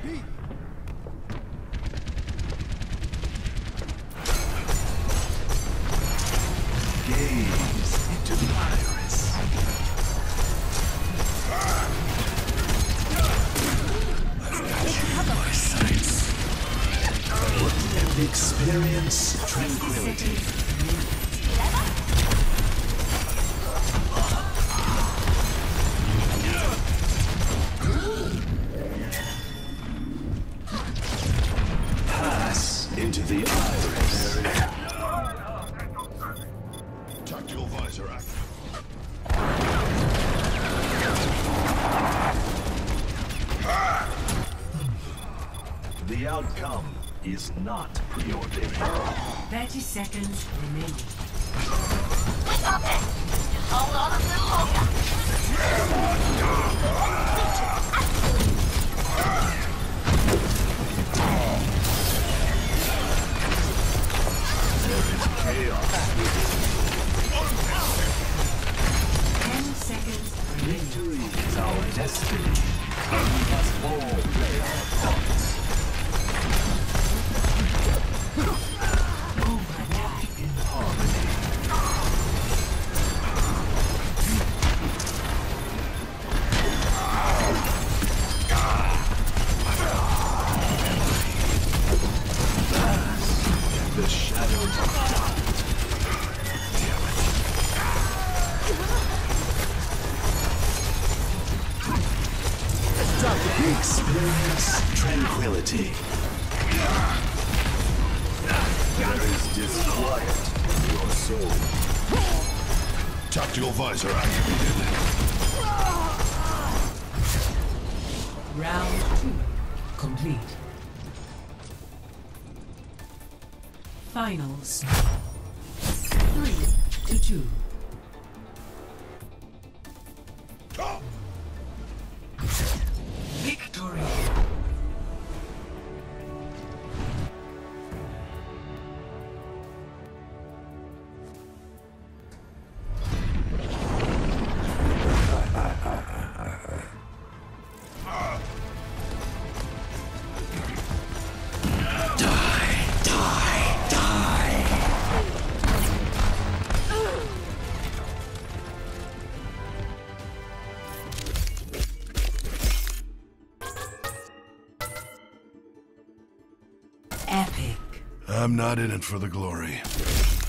Gaze into the iris. I've got you in my sights. Experience tranquility. Pass into the iris. Tactical visor active. The outcome is not preordained. 30 seconds remaining. There is chaos. 10 seconds remaining. Victory is our destiny. We must all play our parts. Walk in harmony. Vast in the shadows of dark. Experience tranquility. There is disquiet in your soul. Tactical visor activated. Round 2 complete. Finals 3-2. Victory. Epic. I'm not in it for the glory.